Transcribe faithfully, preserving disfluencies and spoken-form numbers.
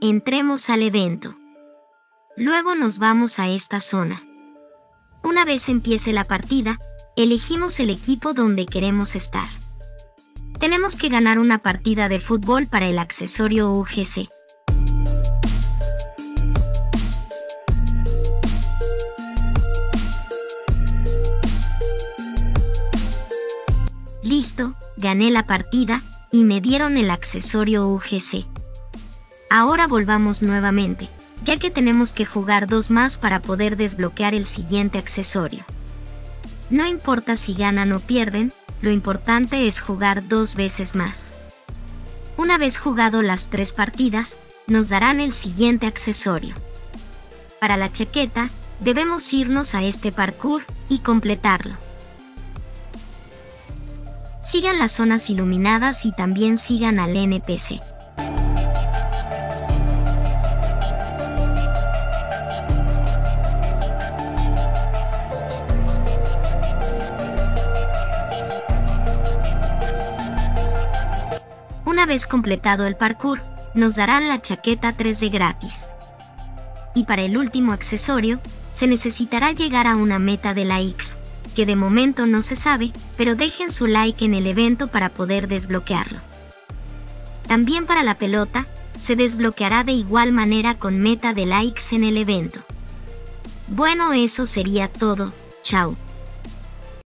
entremos al evento. Luego nos vamos a esta zona. Una vez empiece la partida, elegimos el equipo donde queremos estar. Tenemos que ganar una partida de fútbol para el accesorio U G C. Listo, gané la partida y me dieron el accesorio U G C. Ahora volvamos nuevamente, ya que tenemos que jugar dos más para poder desbloquear el siguiente accesorio. No importa si ganan o pierden, lo importante es jugar dos veces más. Una vez jugado las tres partidas, nos darán el siguiente accesorio. Para la chaqueta, debemos irnos a este parkour y completarlo. Sigan las zonas iluminadas y también sigan al N P C. Una vez completado el parkour, nos darán la chaqueta tres D gratis. Y para el último accesorio, se necesitará llegar a una meta de likes, que de momento no se sabe, pero dejen su like en el evento para poder desbloquearlo. También para la pelota, se desbloqueará de igual manera con meta de likes en el evento. Bueno, eso sería todo, chao.